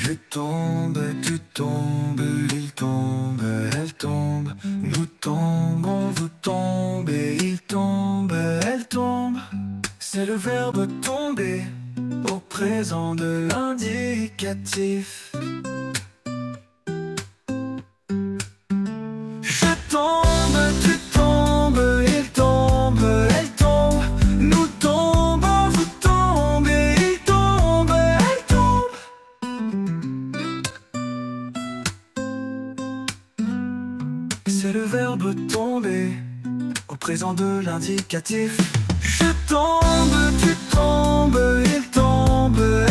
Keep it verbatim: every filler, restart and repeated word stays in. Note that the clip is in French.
Je tombe, tu tombes, il tombe, elle tombe. Nous tombons, vous tombez, il tombe, elle tombe. C'est le verbe tomber au présent de l'indicatif. Je tombe, tu tombes, il tombe, elle tombe. Nous tombons, vous tombez, il tombe, elle tombe. C'est le verbe tomber au présent de l'indicatif. Je tombe, tu tombes, il tombe,